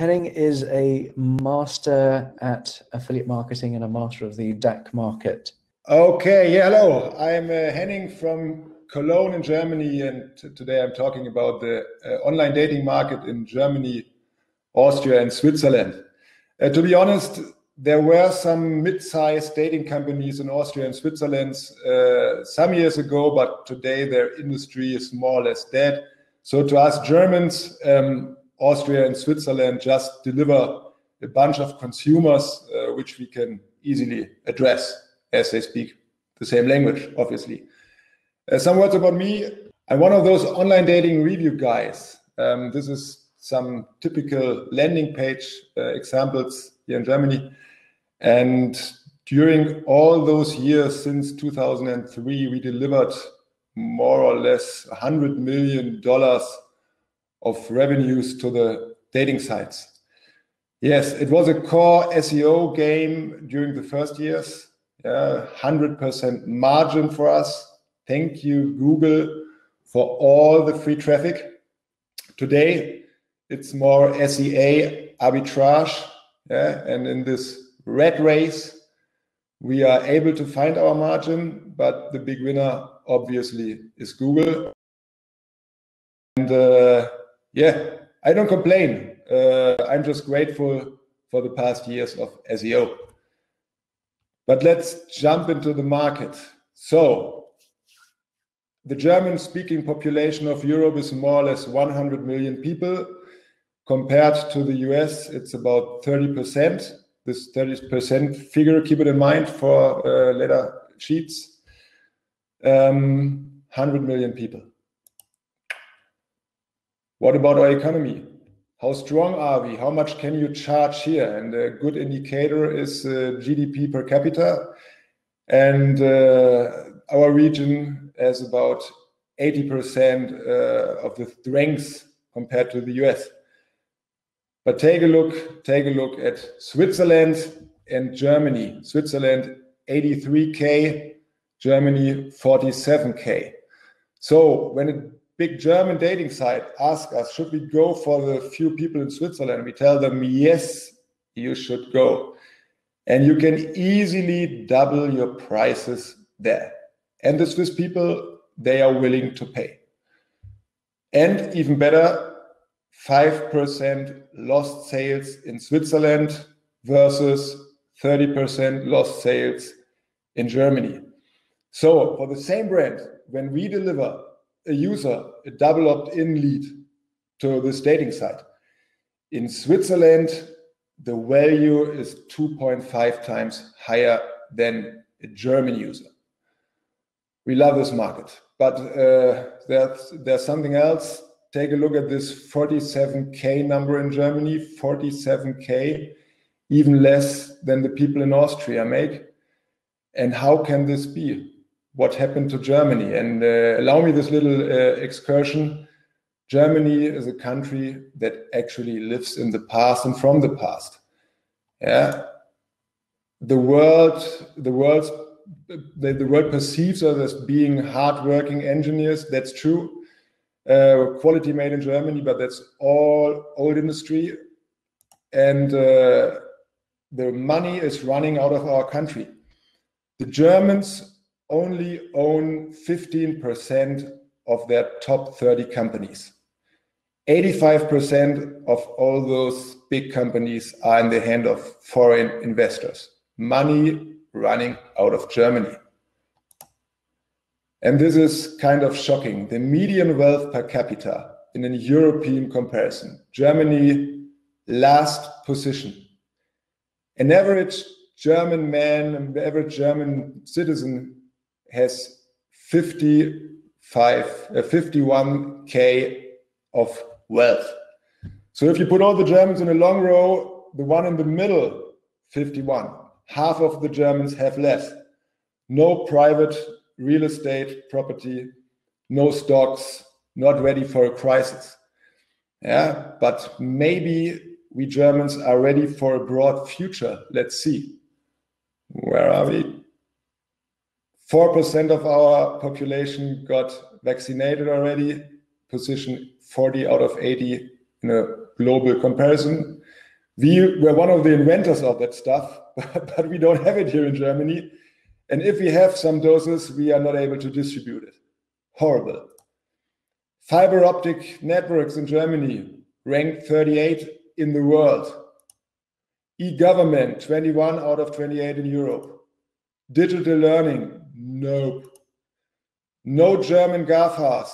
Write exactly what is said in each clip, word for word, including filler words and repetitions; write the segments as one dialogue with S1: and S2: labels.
S1: Henning is a master at affiliate marketing and a master of the D A C market.
S2: Okay, yeah, hello. I'm uh, Henning from Cologne in Germany, and today I'm talking about the uh, online dating market in Germany, Austria, and Switzerland. Uh, to be honest, there were some mid-sized dating companies in Austria and Switzerland uh, some years ago, but today their industry is more or less dead. So to us Germans, um, Austria and Switzerland just deliver a bunch of consumers uh, which we can easily address as they speak the same language, obviously. Uh, some words about me. I'm one of those online dating review guys. Um, this is some typical landing page uh, examples here in Germany. And during all those years since two thousand three, we delivered more or less one hundred million dollars of revenues to the dating sites. Yes, it was a core S E O game during the first years. Yeah, one hundred percent margin for us. Thank you, Google, for all the free traffic. Today, it's more S E A arbitrage. Yeah, and in this rat race, we are able to find our margin, but the big winner obviously is Google. And uh, yeah, I don't complain. Uh, I'm just grateful for the past years of S E O. But let's jump into the market. So the German-speaking population of Europe is more or less one hundred million people. Compared to the U S, it's about thirty percent. This thirty percent figure, keep it in mind for uh, later sheets. Um, one hundred million people. What about our economy? How strong are we? How much can you charge here? And a good indicator is uh, G D P per capita. And uh, our region has about eighty percent uh, of the strength compared to the U S. But take a look, take a look at Switzerland and Germany. Switzerland, eighty-three K, Germany, forty-seven K. So when a big German dating site asks us, should we go for the few people in Switzerland? We tell them, yes, you should go. And you can easily double your prices there. And the Swiss people, they are willing to pay. And even better, five percent lost sales in Switzerland versus thirty percent lost sales in Germany. So for the same brand, when we deliver a user a double opt-in lead to this dating site, in Switzerland, the value is two point five times higher than a German user. We love this market, but uh, there's, there's something else. Take a look at this forty-seven K number in Germany, forty-seven K, even less than the people in Austria make. And how can this be? What happened to Germany? And uh, allow me this little uh, excursion. Germany is a country that actually lives in the past and from the past. Yeah, the world, the world's, the, the world perceives us as being hardworking engineers. That's true. Uh, quality made in Germany, but that's all old industry. And uh, the money is running out of our country. The Germans only own fifteen percent of their top thirty companies. eighty-five percent of all those big companies are in the hand of foreign investors. Money running out of Germany. And this is kind of shocking. The median wealth per capita in a European comparison. Germany, last position. An average German man, an average German citizen has fifty-five, uh, fifty-one K of wealth. So if you put all the Germans in a long row, the one in the middle, fifty-one. Half of the Germans have less. No private real estate property, no stocks, not ready for a crisis. Yeah, but maybe we Germans are ready for a broad future. Let's see. Where are we? four percent of our population got vaccinated already, position forty out of eighty in a global comparison. We were one of the inventors of that stuff, but we don't have it here in Germany. And if we have some doses, we are not able to distribute it. Horrible. Fiber optic networks in Germany ranked thirty-eight in the world. E-government, twenty-one out of twenty-eight in Europe. Digital learning, nope. No German GAFAs.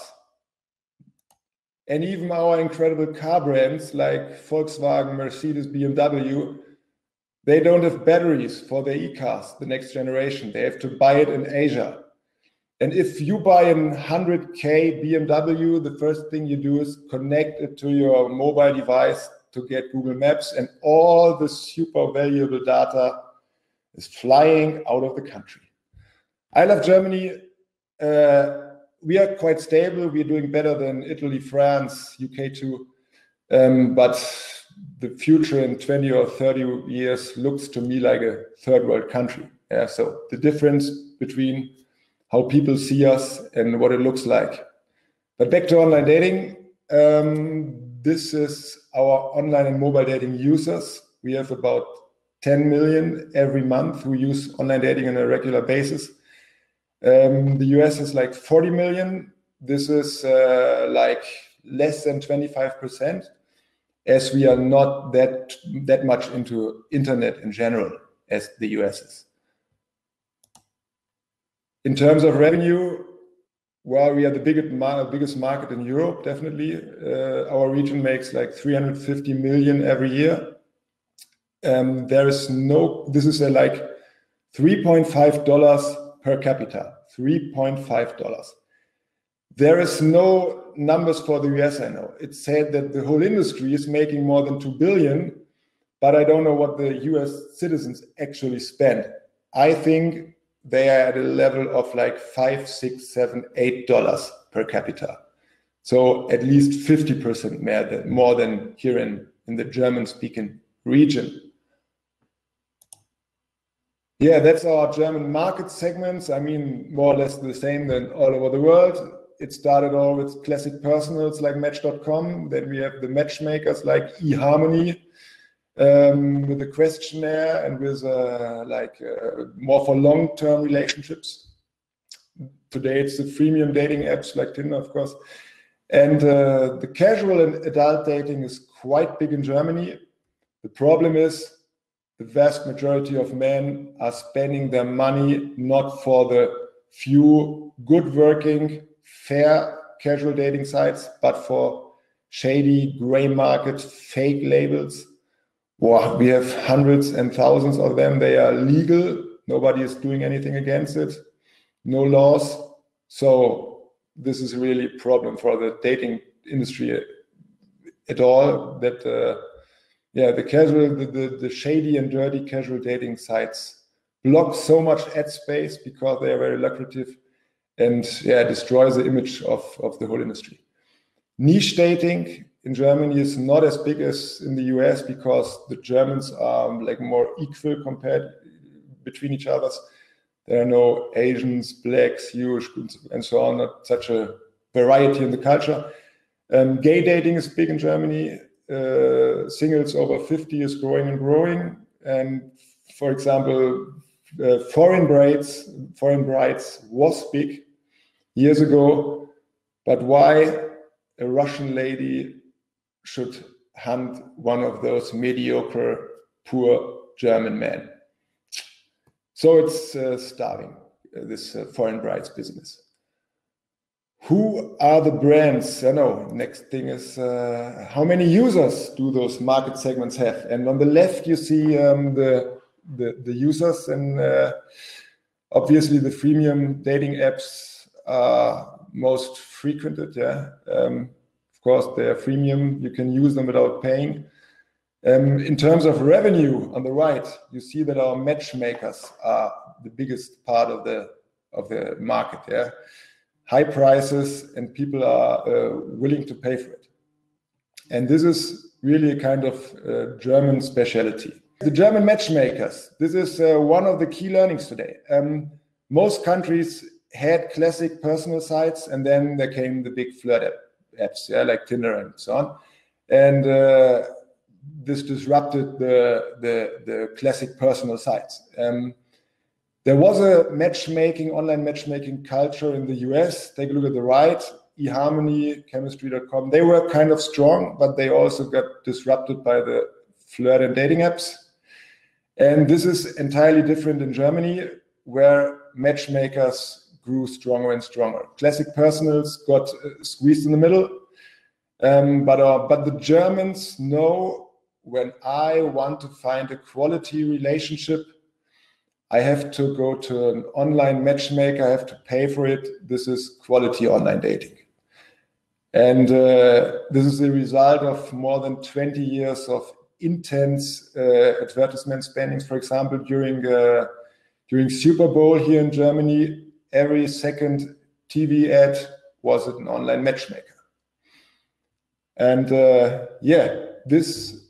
S2: And even our incredible car brands like Volkswagen, Mercedes, B M W, they don't have batteries for their e-cars, the next generation. They have to buy it in Asia. And if you buy a one hundred K B M W, the first thing you do is connect it to your mobile device to get Google Maps, and all the super valuable data is flying out of the country. I love Germany. Uh, we are quite stable. We're doing better than Italy, France, U K too. Um, but the future in twenty or thirty years looks to me like a third world country. Yeah, so the difference between how people see us and what it looks like. But back to online dating. Um, this is our online and mobile dating users. We have about ten million every month who use online dating on a regular basis. Um, the U S is like forty million. This is uh, like less than twenty-five percent, as we are not that, that much into internet in general as the U S is. In terms of revenue, well, we are the biggest, biggest market in Europe, definitely. Uh, our region makes like three hundred fifty million every year. Um, there is no, this is a like three point five dollars per capita, three point five dollars. There is no numbers for the U S, I know. It's said that the whole industry is making more than two billion, but I don't know what the U S citizens actually spend. I think they are at a level of like five, six, seven, eight dollars per capita. So at least fifty percent more than, more than here in, in the German-speaking region. Yeah, that's our German market segments. I mean, more or less the same than all over the world. It started all with classic personals like Match dot com. Then we have the matchmakers like eHarmony, um, with a questionnaire and with uh, like uh, more for long-term relationships. Today it's the freemium dating apps like Tinder, of course. And uh, the casual and adult dating is quite big in Germany. The problem is the vast majority of men are spending their money not for the few good working, fair casual dating sites, but for shady gray market fake labels. Wow, we have hundreds and thousands of them. They are legal. Nobody is doing anything against it. No laws. So this is really a problem for the dating industry at all. That uh, yeah, the casual, the, the, the shady and dirty casual dating sites block so much ad space because they are very lucrative, and yeah, destroys the image of, of the whole industry. Niche dating in Germany is not as big as in the U S because the Germans are like more equal compared between each other. There are no Asians, blacks, Jewish, and so on, not such a variety in the culture. Um, gay dating is big in Germany. Uh, singles over fifty is growing and growing. And for example, uh, foreign brides, foreign brides was big years ago, but why a Russian lady should hunt one of those mediocre, poor German men? So it's uh, starving, uh, this uh, foreign brides business. Who are the brands? I know, next thing is uh, how many users do those market segments have? And on the left, you see um, the, the, the users, and uh, obviously the freemium dating apps are most frequented. Yeah, um, of course they are freemium. You can use them without paying. Um, in terms of revenue, on the right, you see that our matchmakers are the biggest part of the of the market. Yeah, high prices, and people are uh, willing to pay for it. And this is really a kind of uh, German specialty. The German matchmakers. This is uh, one of the key learnings today. Um, most countries had classic personal sites, and then there came the big flirt app, apps, yeah, like Tinder and so on. And uh, this disrupted the, the, the classic personal sites. Um, there was a matchmaking, online matchmaking culture in the U S. Take a look at the right, eHarmony, chemistry dot com. They were kind of strong, but they also got disrupted by the flirt and dating apps. And this is entirely different in Germany, where matchmakers grew stronger and stronger. Classic personals got uh, squeezed in the middle. Um, but, uh, but the Germans know, when I want to find a quality relationship, I have to go to an online matchmaker, I have to pay for it. This is quality online dating. And uh, this is the result of more than twenty years of intense uh, advertisement spendings. For example, during, uh, during Super Bowl here in Germany, every second T V ad was an online matchmaker. And uh, yeah, this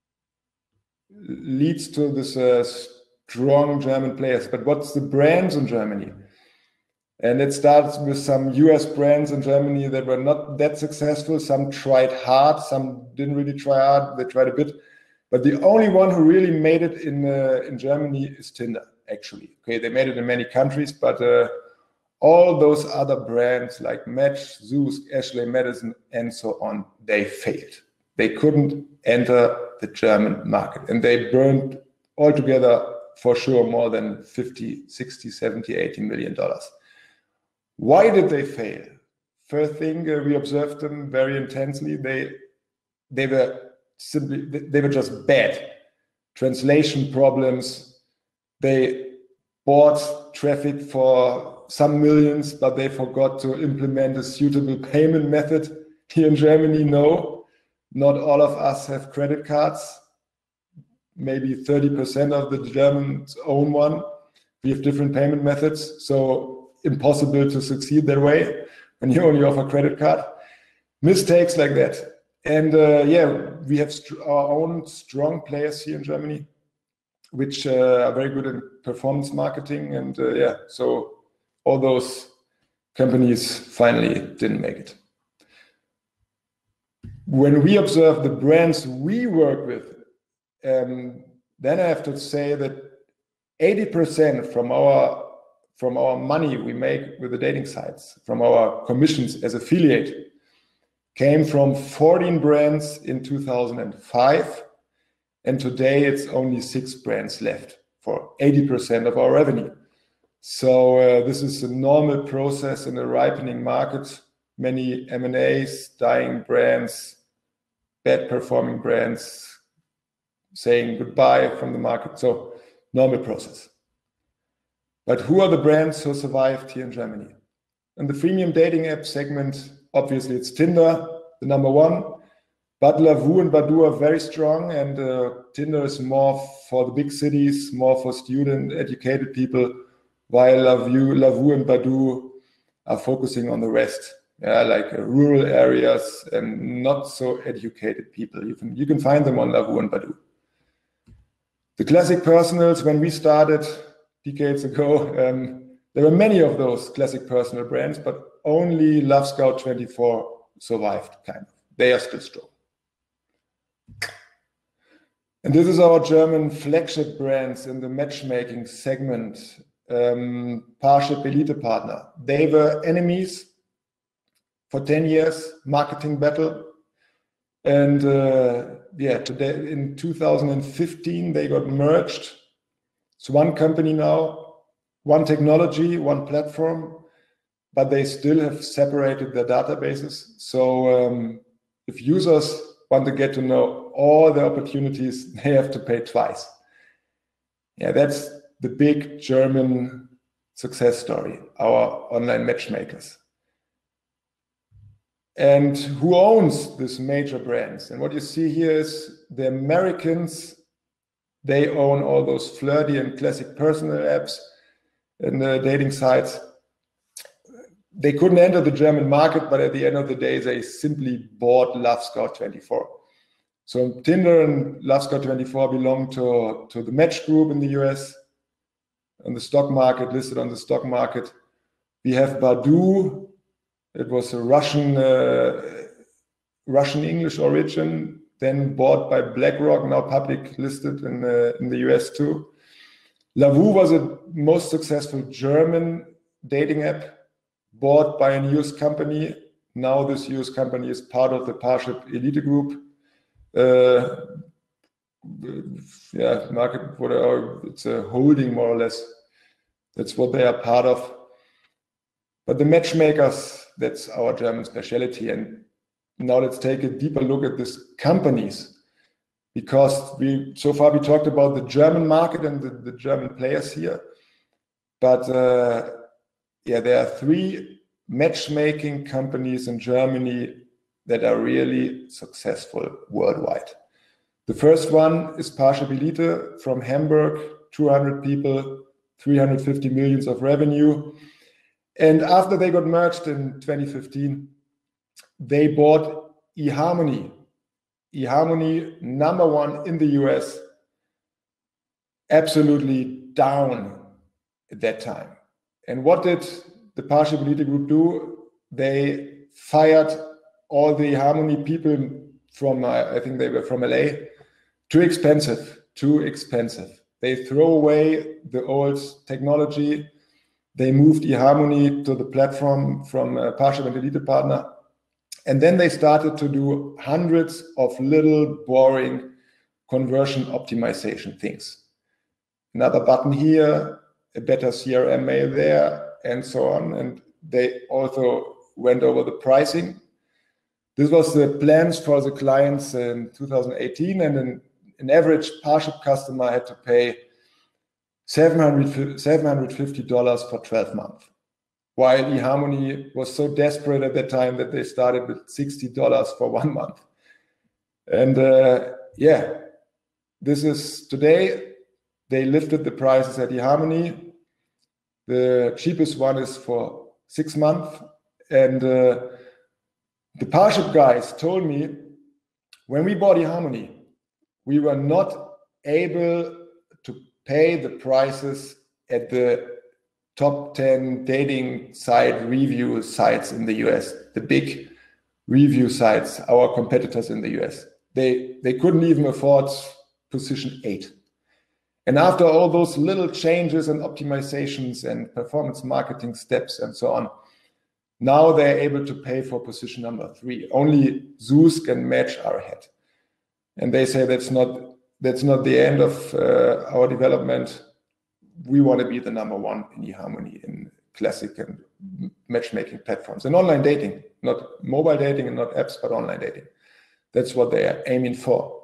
S2: leads to this uh, strong German players. But what's the brands in Germany? And it starts with some U S brands in Germany that were not that successful. Some tried hard, some didn't really try hard, they tried a bit. But the only one who really made it in, uh, in Germany is Tinder, actually. Okay, they made it in many countries, but uh, all those other brands like Match, Zeus, Ashley Madison, and so on, they failed. They couldn't enter the German market, and they burned altogether for sure more than fifty, sixty, seventy, eighty million dollars. Why did they fail? First thing, uh, we observed them very intensely. They, they were simply, they were just bad. Translation problems. They bought traffic for some millions, but they forgot to implement a suitable payment method. Here in Germany, no, not all of us have credit cards. Maybe thirty percent of the Germans own one. We have different payment methods, so impossible to succeed that way when you only offer credit card. Mistakes like that. And uh, yeah, we have our own strong players here in Germany, which uh, are very good in performance marketing. And uh, yeah, so all those companies finally didn't make it. When we observe the brands we work with, um, then I have to say that eighty percent from our from our money we make with the dating sites, from our commissions as affiliate, came from fourteen brands in two thousand five, and today it's only six brands left for eighty percent of our revenue. So uh, this is a normal process in a ripening market. Many M and As, dying brands, bad performing brands, saying goodbye from the market. So normal process. But who are the brands who survived here in Germany? In the freemium dating app segment, obviously it's Tinder, the number one. But Lovoo and Badoo are very strong, and uh, Tinder is more for the big cities, more for student, educated people, while Lovoo, Lovoo and Badoo are focusing on the rest, yeah, like uh, rural areas and not so educated people. You can, you can find them on Lovoo and Badoo. The classic personals, when we started decades ago, um, there were many of those classic personal brands, but only Love Scout twenty-four survived, kind of. They are still strong. And this is our German flagship brands in the matchmaking segment. Um, Parship Elite Partner. They were enemies for ten years, marketing battle. And uh, yeah, today in two thousand fifteen, they got merged. It's one company now, one technology, one platform, but they still have separated their databases. So um, if users want to get to know all the opportunities, they have to pay twice. Yeah, that's the big German success story, our online matchmakers. And who owns these major brands? And what you see here is the Americans. They own all those flirty and classic personal apps and the dating sites. They couldn't enter the German market, but at the end of the day, they simply bought Love Scout twenty-four. So Tinder and Love Scout twenty-four belong to, to the Match Group in the U S, on the stock market, listed on the stock market. We have Badoo. It was a Russian, uh, Russian English origin, then bought by BlackRock, now public listed in the, in the U S too. Lavu was a most successful German dating app, bought by a U S company. Now this U S company is part of the Parship Elite Group. Uh, yeah, market, whatever, it's a holding more or less. That's what they are part of. But the matchmakers, that's our German specialty. And now let's take a deeper look at these companies, because we so far we talked about the German market and the, the German players here. But uh, yeah, there are three matchmaking companies in Germany that are really successful worldwide. The first one is Parship Elite from Hamburg, two hundred people, three hundred fifty millions of revenue. And after they got merged in twenty fifteen, they bought eHarmony. eHarmony, number one in the U S, absolutely down at that time. And what did the Parship Elite Group do? They fired all the eHarmony people from, uh, I think they were from L A. Too expensive, too expensive. They throw away the old technology. They moved eHarmony to the platform from uh, Parship and Elite Partner. And then they started to do hundreds of little boring conversion optimization things. Another button here, a better C R M mail there, and so on. And they also went over the pricing. This was the plans for the clients in two thousand eighteen, and an, an average Parship customer had to pay seven hundred fifty dollars for twelve months. While eHarmony was so desperate at that time that they started with sixty dollars for one month. And uh, yeah, this is today, they lifted the prices at eHarmony. The cheapest one is for six months. And uh, the Parship guys told me, when we bought eHarmony, we were not able to pay the prices at the top ten dating site review sites in the U S, the big review sites, our competitors in the U S. They, they couldn't even afford position eight. And after all those little changes and optimizations and performance marketing steps and so on, now they're able to pay for position number three. Only Zoosk and Match are ahead. And they say that's not, that's not the end of uh, our development. We want to be the number one in eHarmony, in classic and matchmaking platforms, and online dating, not mobile dating and not apps, but online dating. That's what they are aiming for.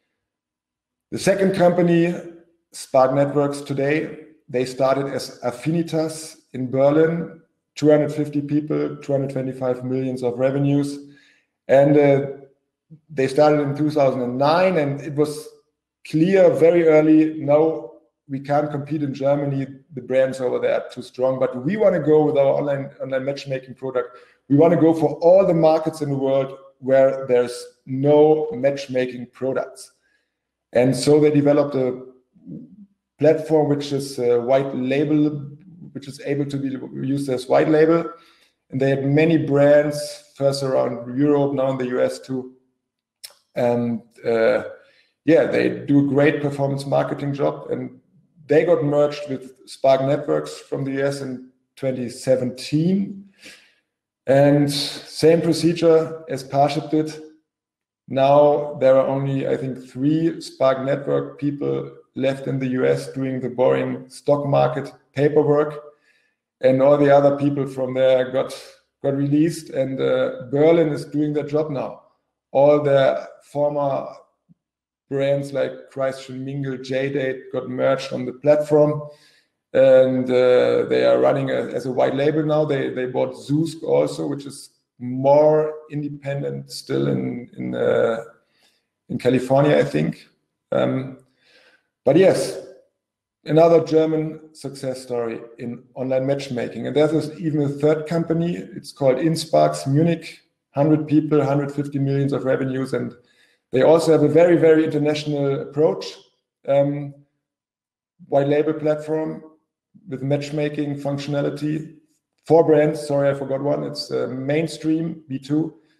S2: The second company, Spark Networks today, they started as Affinitas in Berlin, two hundred fifty people, two hundred twenty-five millions of revenues. And uh, they started in two thousand nine, and it was clear very early, no, we can't compete in Germany. The brands over there are too strong, but we want to go with our online, online matchmaking product. We want to go for all the markets in the world where there's no matchmaking products. And so they developed a platform which is a white label, which is able to be used as white label. And they had many brands, first around Europe, now in the U S too. And uh, yeah, they do a great performance marketing job. And they got merged with Spark Networks from the U S in twenty seventeen. And same procedure as Parship did. Now there are only, I think, three Spark Network people left in the U S doing the boring stock market paperwork. And all the other people from there got, got released. And uh, Berlin is doing their job now. All the former brands like Christian Mingle, J-Date got merged on the platform, and uh, they are running a, as a white label now. They they bought Zoosk also, which is more independent still in in uh, in California, I think. Um, but yes, another German success story in online matchmaking, and there is even a third company. It's called InSparks Munich, one hundred people, one hundred fifty millions of revenues, and they also have a very, very international approach, um, white label platform with matchmaking functionality. Four brands, sorry, I forgot one. It's uh, Mainstream, B two,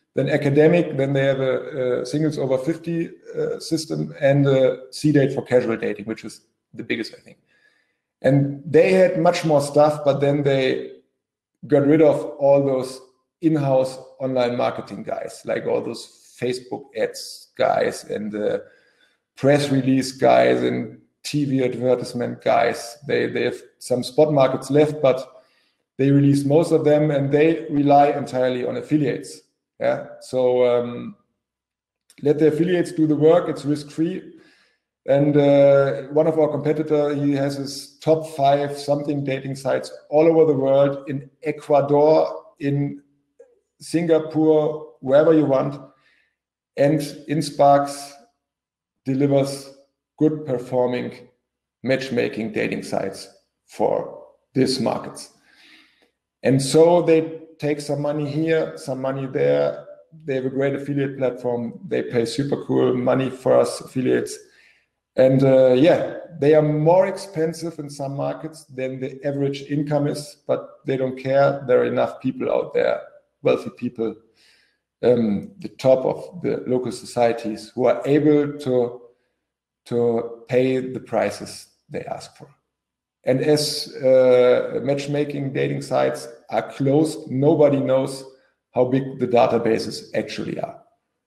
S2: then academic, then they have a, a singles over fifty uh, system, and a C-date for casual dating, which is the biggest, I think. And they had much more stuff, but then they got rid of all those in-house online marketing guys, like all those Facebook ads guys and the press release guys and T V advertisement guys. They, they have some spot markets left, but they release most of them, and they rely entirely on affiliates. Yeah, so um, let the affiliates do the work. It's risk-free. And uh, one of our competitor, he has his top five something dating sites all over the world, in Ecuador, in Singapore, wherever you want. And InSparks delivers good performing matchmaking dating sites for these markets. And so they take some money here, some money there. They have a great affiliate platform. They pay super cool money for us affiliates. And uh, yeah, they are more expensive in some markets than the average income is, but they don't care. There are enough people out there, wealthy people, um, the top of the local societies, who are able to, to pay the prices they ask for. And as uh, matchmaking dating sites are closed, nobody knows how big the databases actually are.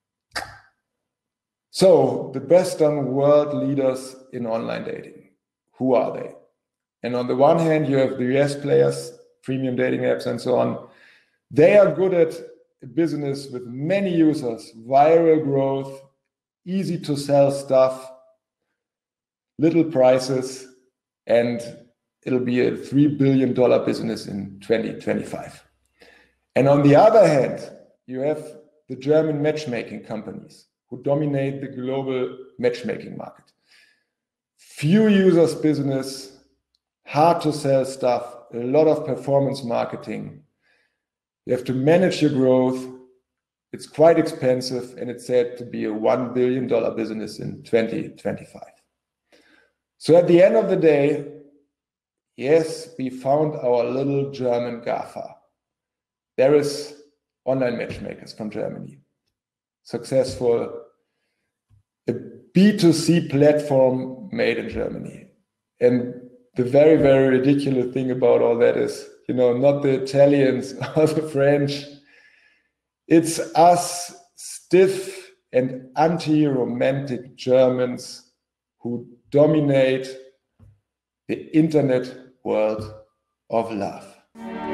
S2: So the Western world leaders in online dating, who are they? And on the one hand, you have the U S players, premium dating apps and so on. They are good at a business with many users, viral growth, easy to sell stuff, little prices, and it'll be a three billion dollar business in twenty twenty-five. And on the other hand, you have the German matchmaking companies who dominate the global matchmaking market. Few users business, hard to sell stuff, a lot of performance marketing. You have to manage your growth. It's quite expensive, and it's said to be a one billion dollar business in twenty twenty-five. So at the end of the day, yes, we found our little German GAFA. There is online matchmakers from Germany, successful, a B two C platform made in Germany. And the very, very ridiculous thing about all that is, you know, not the Italians or the French. It's us stiff and anti-romantic Germans who dominate the internet world of love.